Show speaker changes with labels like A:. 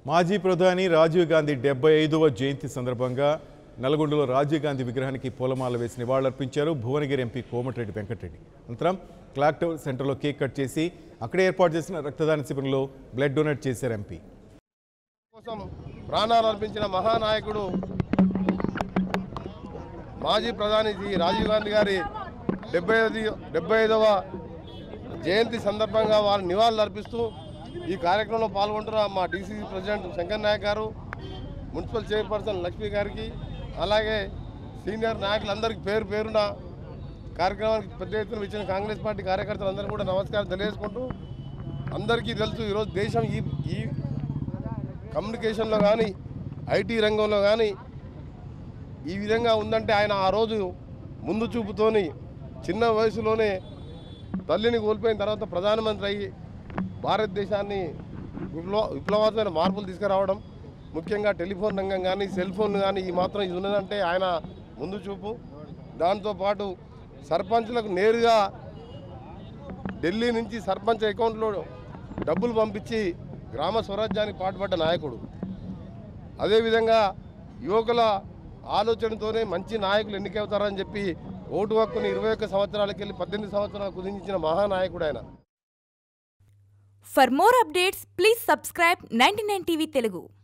A: మాజీ ప్రధాని రాజీవ్ గాంధీ 75వ జయంతి సందర్భంగా నల్గొండలో రాజీవ్ గాంధీ విగ్రహానికి పూలమాల వేసి నివాళులర్పించారు భువనగిరి ఎంపీ కోమటి రెడ్డి వెంకట్ రెడ్డి. అనంతరం క్లాక్ టవర్ సెంటర్లో కేక్ కట్ చేసి అక్కడే ఏర్పాటు చేసిన రక్తదాన శిబిరంలో బ్లడ్ డొనేట్ చేశారు ఎంపీ.
B: కోసం ప్రాణాలు అర్పించిన మహానాయకుడు మాజీ ప్రధాని రాజీవ్ గాంధీ గారి 75వ జయంతి సందర్భంగా వారి నివాళులు అర్పిస్తూ ఈ కార్యక్రమంలో పాల్గొంటున్న మా డీసీసీ ప్రెసిడెంట్ శంకర్ నాయక్ గారు, మున్సిపల్ చైర్పర్సన్ లక్ష్మి గారికి, అలాగే సీనియర్ నాయకులందరికీ పేరు పేరున కార్యక్రమానికి పెద్ద ఎత్తున ఇచ్చిన కాంగ్రెస్ పార్టీ కార్యకర్తలందరూ కూడా నమస్కారం తెలియజేసుకుంటూ, అందరికీ తెలుసు ఈరోజు దేశం ఈ కమ్యూనికేషన్లో కానీ ఐటీ రంగంలో కానీ ఈ విధంగా ఉందంటే ఆయన ఆ రోజు ముందు చూపుతోని చిన్న వయసులోనే తల్లిని కోల్పోయిన తర్వాత ప్రధానమంత్రి అయ్యి భారతదేశాన్ని విప్లవాత్మక మార్పులు తీసుకురావడం, ముఖ్యంగా టెలిఫోన్ రంగం కానీ సెల్ ఫోన్ కానీ ఈ మాత్రం ఇది ఉన్నదంటే ఆయన ముందు చూపు. దాంతోపాటు సర్పంచ్లకు నేరుగా ఢిల్లీ నుంచి సర్పంచ్ అకౌంట్లో డబ్బులు పంపించి గ్రామ స్వరాజ్యానికి పాటుపడ్డ నాయకుడు. అదేవిధంగా యువకుల ఆలోచనతోనే మంచి నాయకులు ఎన్నికవుతారని చెప్పి ఓటు హక్కుని 21 సంవత్సరాలకి వెళ్ళి 18 సంవత్సరాలు కుదించిన మహానాయకుడు ఆయన.
C: For more updates, please subscribe 99 TV Telugu.